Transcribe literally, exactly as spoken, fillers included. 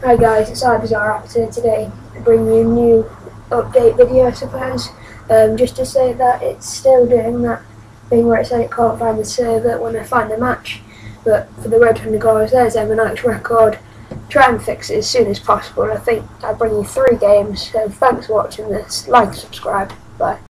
Hi guys, it's iBizarreRaptor today to bring you a new update video, I suppose. Um, just to say that it's still doing that thing where it said it can't find the server when I find the match. But for the Red Thunder goals, there's Emenike's record. Try and fix it as soon as possible. I think I'll bring you three games, so thanks for watching this. Like and subscribe. Bye.